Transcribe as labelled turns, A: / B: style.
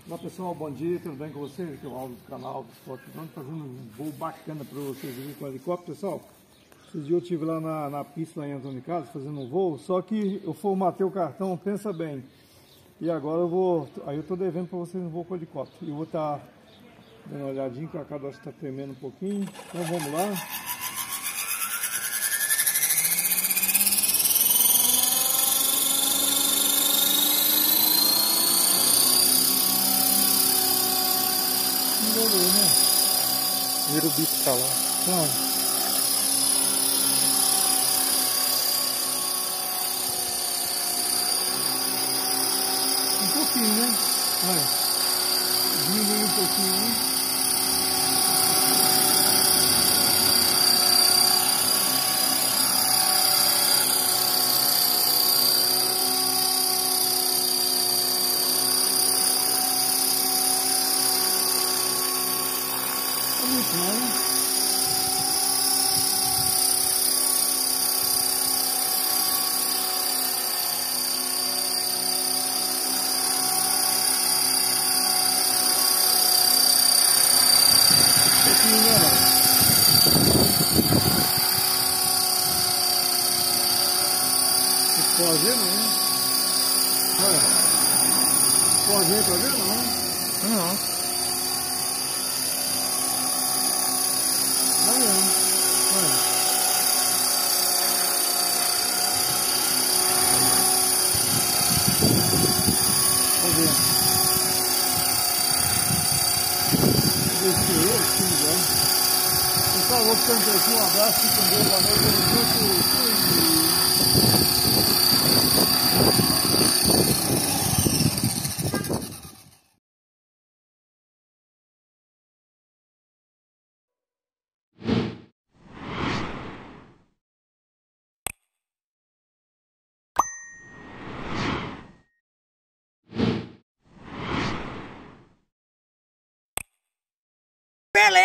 A: Olá pessoal, bom dia, tudo bem com vocês? Aqui é o Aldo do canal do Sport Drone, fazendo um voo bacana para vocês verem com o helicóptero, pessoal. Esses dias eu estive lá na pista lá em Antônio Carlos fazendo um voo, só que eu formatei o cartão, pensa bem. E agora eu estou devendo para vocês um voo com o helicóptero. E eu vou estar dando uma olhadinha que a cadastra está tremendo um pouquinho, então vamos lá. Né?
B: Vira o bico pra lá.
A: Um pouquinho, né? Vai. Diminui um pouquinho, né? Muito bom, né? Pode ver não, né? Olha. Pode ver pra ver não, né?
B: Não.
A: Olha. Olha. Vamos ver. Pessoal, vou ficando por aqui, um abraço, fiquem com Deus, boa noite,